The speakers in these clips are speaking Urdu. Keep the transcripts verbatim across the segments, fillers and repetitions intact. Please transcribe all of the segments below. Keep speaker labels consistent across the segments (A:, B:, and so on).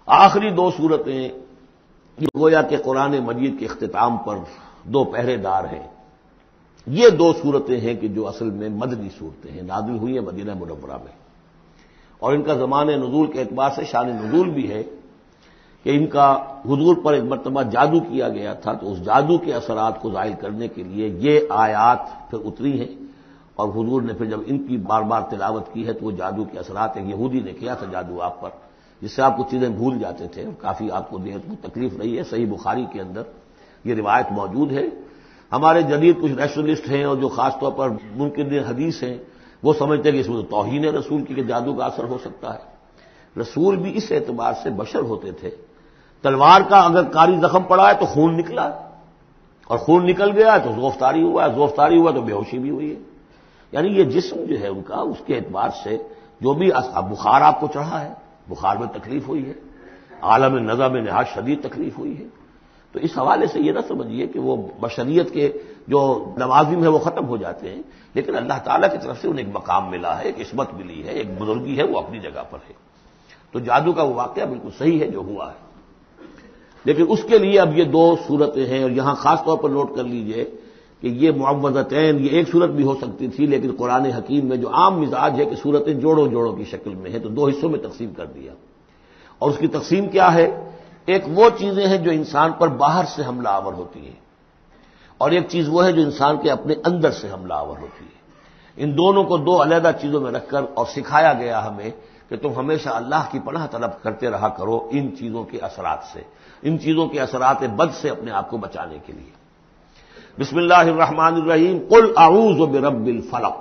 A: آخری دو صورتیں گویا کہ قرآن مجید کے اختتام پر دو پہرے دار ہیں. یہ دو صورتیں ہیں کہ جو اصل میں مدنی صورتیں ہیں، نازل ہوئی ہیں مدینہ منورہ میں، اور ان کا زمان نزول کے اعتبار سے شان نزول بھی ہے کہ ان کا حضور پر ایک مرتبہ جادو کیا گیا تھا، تو اس جادو کے اثرات کو زائل کرنے کے لیے یہ آیات پھر اتری ہیں، اور حضور نے پھر جب ان کی بار بار تلاوت کی ہے تو وہ جادو کے اثرات، ایک یہودی نے کیا تھا جادو آپ پر، جس سے آپ کچھ چیزیں بھول جاتے تھے اور کافی آپ کو دیہت کو تکلیف رہی ہے. صحیح بخاری کے اندر یہ روایت موجود ہے. ہمارے جدید کچھ ریشنلسٹ ہیں اور جو خاص طور پر منکر حدیث ہیں وہ سمجھتے ہیں کہ اس میں تو توہین رسول کی کہ جادو کا اثر ہو سکتا ہے. رسول بھی اس اعتبار سے بشر ہوتے تھے، تلوار کا اگر کاری زخم پڑا ہے تو خون نکلا، اور خون نکل گیا تو زوفتاری ہوا ہے، زوفتاری ہوا تو بے ہوشی بھی ہوئی ہے. یعنی یہ جسم جو ہے ان کا، اس کے اعتبار سے جو بھی بخار آپ کو چڑھا ہے، بخار میں تکلیف ہوئی ہے، عالم نزع میں نہایت شدید تکلیف ہوئی ہے، تو اس حوالے سے یہ نہ سمجھیے کہ وہ بشریت کے جو لوازم ہے وہ ختم ہو جاتے ہیں، لیکن اللہ تعالیٰ کی طرف سے انہیں ایک مقام ملا ہے، ایک عصمت ملی ہے، ایک بزرگی ہے، وہ اپنی جگہ پر ہے. تو جادو کا وہ واقعہ بالکل صحیح ہے جو ہوا ہے، لیکن اس کے لیے اب یہ دو صورتیں ہیں. اور یہاں خاص طور پر نوٹ کر لیجئے کہ یہ معوذتین، یہ ایک صورت بھی ہو سکتی تھی، لیکن قرآن حکیم میں جو عام مزاج ہے کہ صورتیں جوڑوں جوڑوں کی شکل میں ہے، تو دو حصوں میں تقسیم کر دیا. اور اس کی تقسیم کیا ہے؟ ایک وہ چیزیں ہیں جو انسان پر باہر سے حملہ آور ہوتی ہیں، اور ایک چیز وہ ہے جو انسان کے اپنے اندر سے حملہ آور ہوتی ہے. ان دونوں کو دو علیحدہ چیزوں میں رکھ کر اور سکھایا گیا ہمیں کہ تم ہمیشہ اللہ کی پناہ طلب کرتے رہا کرو ان چیزوں کے اثرات سے، ان چیزوں کے اثرات بد سے اپنے آپ کو بچانے کے لیے. بسم اللہ الرحمن الرحیم. قل اعوذ برب الفلق،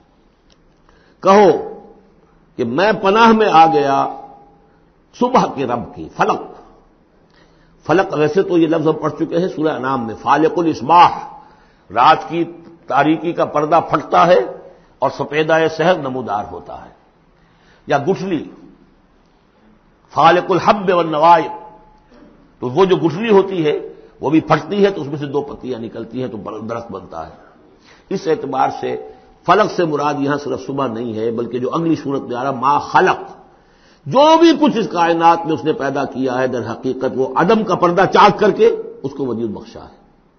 A: کہو کہ میں پناہ میں آ گیا صبح کے رب کی. فلق، فلق ویسے تو یہ لفظ ہم پڑھ چکے ہیں سورہ انعام میں، فالق الاصباح، رات کی تاریکی کا پردہ پھٹتا ہے اور سپیدہ سحر نمودار ہوتا ہے. یا گٹھلی، فالق الحب والنوائب، تو وہ جو گٹھلی ہوتی ہے وہ بھی پھٹتی ہے تو اس میں سے دو پتیاں نکلتی ہیں تو درخت بنتا ہے. اس اعتبار سے فلق سے مراد یہاں صرف صبح نہیں ہے، بلکہ جو اگلی صورت میں آ رہا ما خلق، جو بھی کچھ اس کائنات میں اس نے پیدا کیا ہے در حقیقت وہ عدم کا پردہ چاک کر کے اس کو وجود بخشا ہے.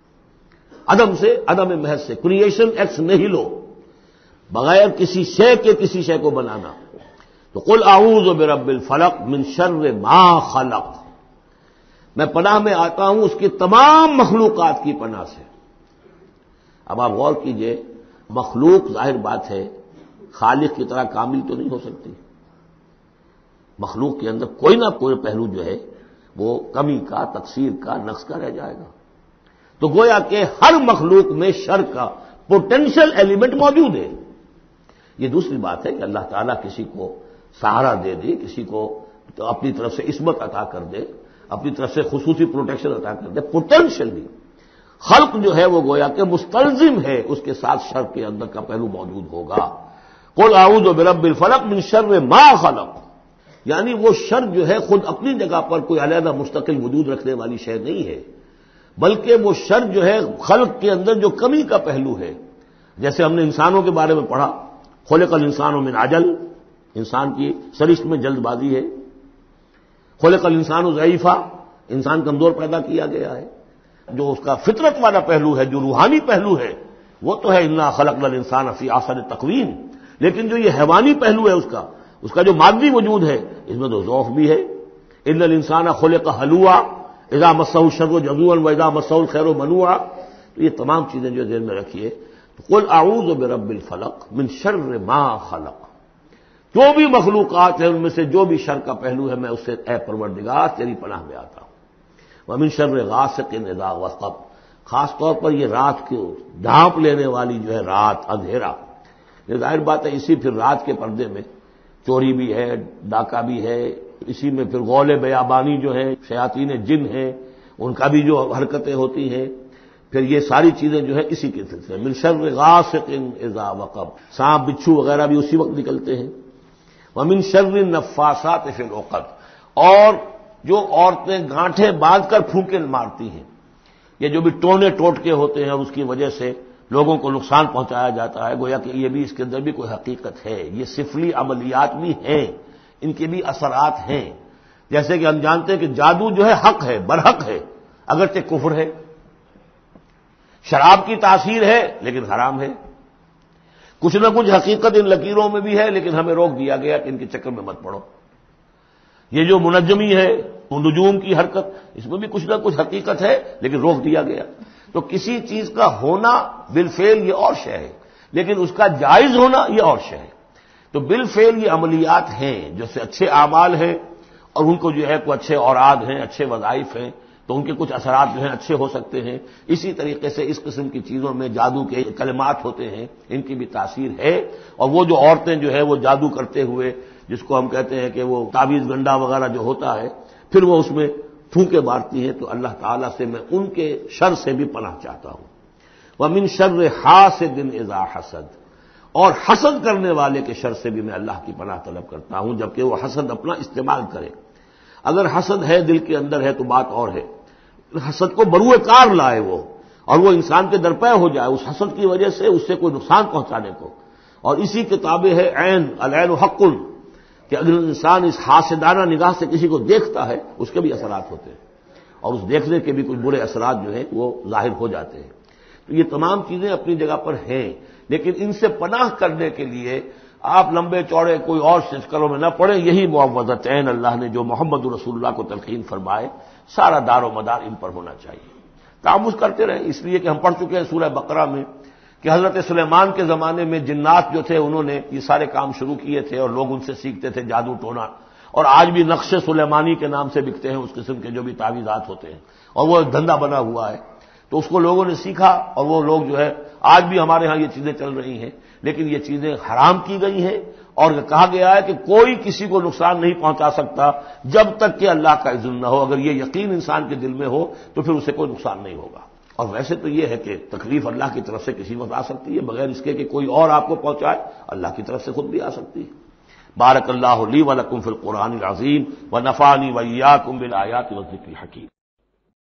A: عدم سے، عدم محض سے، کریشن ایکس نہیلو، بغیر کسی شے کے کسی شے کو بنانا. تو قل اعوذ برب الفلق من شر ما خلق، میں پناہ میں آتا ہوں اس کی تمام مخلوقات کی پناہ سے. اب آپ غور کیجئے، مخلوق ظاہر بات ہے خالق کی طرح کامل تو نہیں ہو سکتی، مخلوق کے اندر کوئی نہ کوئی پہلو جو ہے وہ کمی کا، تقصیر کا، نقص کا رہ جائے گا. تو گویا کہ ہر مخلوق میں شر کا پوٹینشل ایلیمنٹ موجود ہے. یہ دوسری بات ہے کہ اللہ تعالیٰ کسی کو سہارا دے دے، کسی کو تو اپنی طرف سے عصمت عطا کر دے، اپنی طرف سے خصوصی پروٹیکشن عطا کر دے. پوٹینشلی خلق جو ہے وہ گویا کہ مستلزم ہے اس کے ساتھ شر کے اندر کا پہلو موجود ہوگا. قل اعوذ برب الفلق من شر ما خلق، یعنی وہ شر جو ہے خود اپنی جگہ پر کوئی علیحدہ مستقل وجود رکھنے والی شے نہیں ہے، بلکہ وہ شر جو ہے خلق کے اندر جو کمی کا پہلو ہے. جیسے ہم نے انسانوں کے بارے میں پڑھا، خلق الانسان من عجل، انسان کی سرشت میں جلد بازی ہے. خلق الانسان ضعیفا، انسان کمزور پیدا کیا گیا ہے. جو اس کا فطرت والا پہلو ہے، جو روحانی پہلو ہے، وہ تو ہے انا خلقنا الانسان فی احسن تقویم، لیکن جو یہ حیوانی پہلو ہے اس کا اس کا جو مادی وجود ہے اس میں تو ضعف بھی ہے. ان الانسان خلق ہلوعا اذا مسہ الشر جزوعا واذا مسہ الخیر منوعا. تو یہ تمام چیزیں جو ذہن میں رکھیے. قل اعوذ برب الفلق من شر ما خلق، جو بھی مخلوقات ہیں ان میں سے جو بھی شر کا پہلو ہے میں اس سے اے پروردگار تیری پناہ میں آتا ہوں. ومن شر غاسق اذا وقب، خاص طور پر یہ رات کو ڈھانپ لینے والی جو ہے رات، اندھیرا. یہ ظاہر بات ہے اسی پھر رات کے پردے میں چوری بھی ہے، ڈاکہ بھی ہے، اسی میں پھر غول بیابانی جو ہے، شیاطین جن ہیں ان کا بھی جو حرکتیں ہوتی ہیں، پھر یہ ساری چیزیں جو ہے اسی کے سلسلے. من شر غاسق اذا وقب، سانپ بچھو وغیرہ بھی اسی وقت نکلتے ہیں. ومن شر النفاثات فی العقد، اور جو عورتیں گانٹھیں باندھ کر پھونکے مارتی ہیں، یہ جو بھی ٹونے ٹوٹکے ہوتے ہیں اور اس کی وجہ سے لوگوں کو نقصان پہنچایا جاتا ہے، گویا کہ یہ بھی اس کے اندر بھی کوئی حقیقت ہے. یہ سفلی عملیات بھی ہیں، ان کے بھی اثرات ہیں. جیسے کہ ہم جانتے ہیں کہ جادو جو ہے حق ہے، برحق ہے، اگرچہ کفر ہے. شراب کی تاثیر ہے لیکن حرام ہے. کچھ نہ کچھ حقیقت ان لکیروں میں بھی ہے، لیکن ہمیں روک دیا گیا کہ ان کے چکر میں مت پڑو. یہ جو منجمی ہے، نجوم کی حرکت، اس میں بھی کچھ نہ کچھ حقیقت ہے لیکن روک دیا گیا. تو کسی چیز کا ہونا بالفعل یہ اور شے ہے، لیکن اس کا جائز ہونا یہ اور شے ہے. تو بالفعل یہ عملیات ہیں جو سے اچھے اعمال ہیں، اور ان کو جو ہے کوئی اچھے اوراد ہیں، اچھے وظائف ہیں، تو ان کے کچھ اثرات جو ہیں اچھے ہو سکتے ہیں. اسی طریقے سے اس قسم کی چیزوں میں جادو کے کلمات ہوتے ہیں، ان کی بھی تاثیر ہے. اور وہ جو عورتیں جو ہے وہ جادو کرتے ہوئے، جس کو ہم کہتے ہیں کہ وہ تعویذ گنڈا وغیرہ جو ہوتا ہے، پھر وہ اس میں پھونکے مارتی ہیں، تو اللہ تعالیٰ سے میں ان کے شر سے بھی پناہ چاہتا ہوں. وَمِن شَرِّ حَاسِدٍ إِذَا حَسَدَ، اور حسد کرنے والے کے شر سے بھی میں اللہ کی پناہ طلب کرتا ہوں، جبکہ وہ حسد اپنا استعمال کرے. اگر حسد ہے دل کے اندر ہے تو بات اور ہے. حسد کو بروئے کار لائے وہ، اور وہ انسان کے درپے ہو جائے اس حسد کی وجہ سے اس سے کوئی نقصان پہنچانے کو. اور اسی کتابیں ہے عین، العین حق، کہ اگر انسان اس حاسدانہ نگاہ سے کسی کو دیکھتا ہے اس کے بھی اثرات ہوتے ہیں، اور اس دیکھنے کے بھی کچھ برے اثرات جو ہیں وہ ظاہر ہو جاتے ہیں. تو یہ تمام چیزیں اپنی جگہ پر ہیں، لیکن ان سے پناہ کرنے کے لیے آپ لمبے چوڑے کوئی اور سلسلوں میں نہ پڑیں. یہی معوذتین اللہ نے جو محمد رسول اللہ کو تلقین فرمائے، سارا دار و مدار ان پر ہونا چاہیے. تعمز کرتے رہیں، اس لیے کہ ہم پڑھ چکے ہیں سورہ بقرہ میں کہ حضرت سلیمان کے زمانے میں جنات جو تھے انہوں نے یہ سارے کام شروع کیے تھے، اور لوگ ان سے سیکھتے تھے جادو ٹونا. اور آج بھی نقش سلیمانی کے نام سے بکتے ہیں اس قسم کے جو بھی تعویذات ہوتے ہیں، اور وہ ایک دھندا بنا ہوا ہے. تو اس کو لوگوں نے سیکھا، اور وہ لوگ جو ہے آج بھی ہمارے ہاں یہ چیزیں چل رہی ہیں، لیکن یہ چیزیں حرام کی گئی ہیں. اور کہا گیا ہے کہ کوئی کسی کو نقصان نہیں پہنچا سکتا جب تک کہ اللہ کا اذن نہ ہو. اگر یہ یقین انسان کے دل میں ہو تو پھر اسے کوئی نقصان نہیں ہوگا. اور ویسے تو یہ ہے کہ تکلیف اللہ کی طرف سے کسی وقت آ سکتی ہے، بغیر اس کے کہ کوئی اور آپ کو پہنچائے، اللہ کی طرف سے خود بھی آ سکتی ہے. بارک اللہ لی و لکم فی القرآن العظیم و نفعنی و ایاکم بالآیات والذکر الحکیم.